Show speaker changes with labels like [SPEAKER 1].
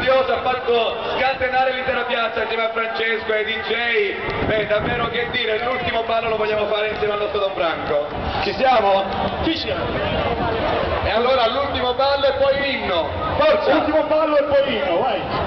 [SPEAKER 1] meraviglioso, ha fatto scatenare l'intera piazza insieme a Francesco e ai DJ. Beh, davvero che dire, l'ultimo ballo lo vogliamo fare insieme al nostro Don Franco. Ci siamo?
[SPEAKER 2] Ci siamo.
[SPEAKER 1] E allora l'ultimo ballo e poi l'inno. Forza!
[SPEAKER 2] Ultimo ballo e poi l'inno, vai.